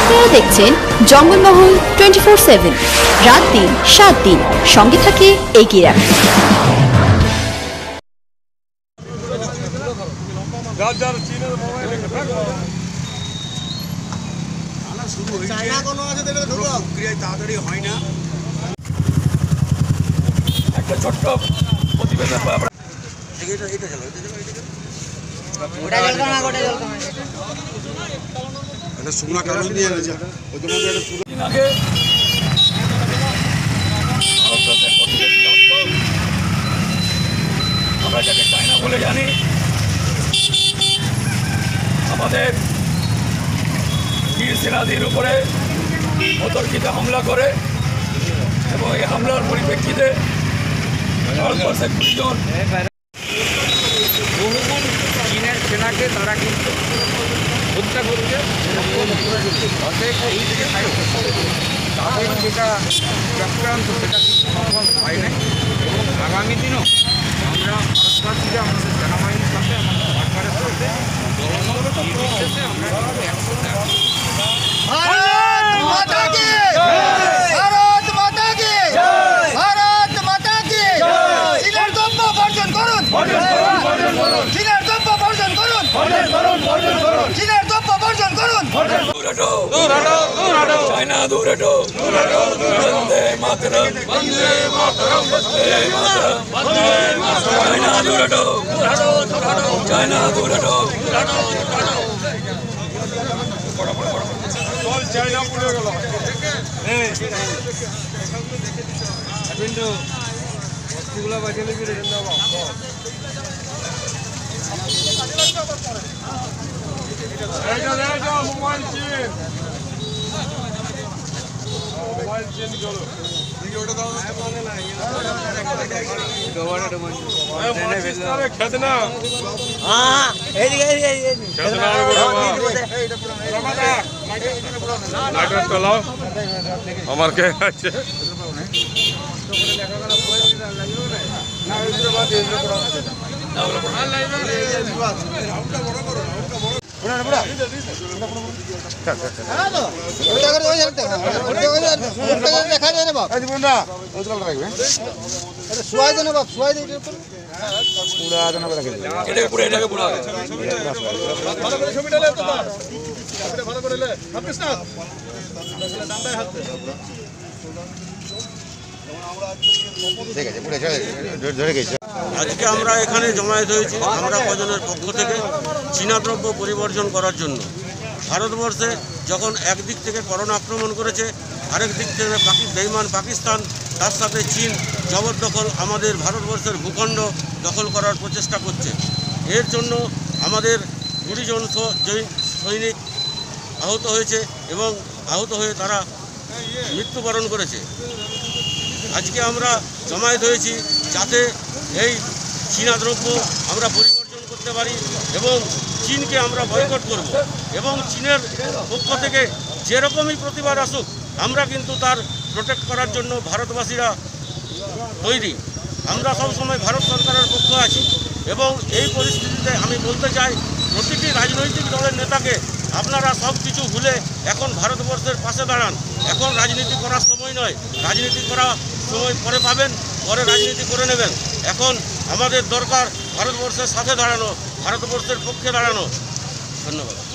আপনারা দেখছেন জঙ্গলমহল 24/7 রাত দিন 7 দিন সঙ্গে থাকে এগিয়ে রাখে। তাড়াতাড়ি হয় না একটা ছোট্ট প্রতিবেদন শুকনা কারণ দিয়ে আমরা যাকে চায়না বলে জানি, আমাদের বীর সেনাদের উপরে অতর্কিত হামলা করে এবং এই হামলার পরিপ্রেক্ষিতে ভারতবর্ষের 20 জন বহুগুণ চীনের সেনাকে তারা কিন্তু হত্যা করছে। অতএব এই যে তাদের যেটা চক্রান্ত সেটা কিন্তু সফল হয় নাই এবং আগামী দিনও আমরা ভারতবাসীরা আমাদের সেনাবাহিনীর সাথে আমাদের সরকারের সাথে নির্বিশেষে আমরা কিন্তু একসাথে আছি। চায়না দূর হটো, বন্দে মাতরম, বন্দে মাতরম, বন্দে মাতরম, বন্দে মাতরম, চায়না দূর হটো, চায়না দূর হটো, চল চায়না পুড়ে গেল। বস্তুগুলো বাঁচিয়ে লিখে মোবাইল চেন, মোবাইল চেন চলো খেদনা নাটক চলাও আমার কে আছে আজকে আমরা এখানে জমায়েত হয়েছি আমরা কজনের পক্ষ থেকে চীনা দ্রব্য পরিবর্জন করার জন্য। ভারতবর্ষে যখন একদিক থেকে করোনা আক্রমণ করেছে, আরেক দিক থেকে বেঈমান পাকিস্তান, তার সাথে চীন জবরদখল আমাদের ভারতবর্ষের ভূখণ্ড দখল করার প্রচেষ্টা করছে। এর জন্য আমাদের 20 জন সৈনিক আহত হয়েছে এবং আহত হয়ে তারা মৃত্যুবরণ করেছে। আজকে আমরা জমায়েত হয়েছি যাতে এই চীনা দ্রব্য আমরা পরিবর্তন করতে পারি এবং চীনকে আমরা বয়কট করব এবং চীনের পক্ষ থেকে যেরকমই প্রতিবাদ আসুক আমরা কিন্তু তার প্রোটেক্ট করার জন্য ভারতবাসীরা তৈরি। আমরা সবসময় ভারত সরকারের পক্ষে আছি এবং এই পরিস্থিতিতে আমি বলতে চাই প্রতিটি রাজনৈতিক দলের নেতাকে আপনারা সব কিছু ভুলে এখন ভারতবর্ষের পাশে দাঁড়ান। এখন রাজনীতি করার সময় নয়, রাজনীতি করা সময় পরে পাবেন, পরে রাজনীতি করে নেবেন। এখন আমাদের দরকার ভারতবর্ষের সাথে দাঁড়ানো, ভারতবর্ষের পক্ষে দাঁড়ানো। ধন্যবাদ।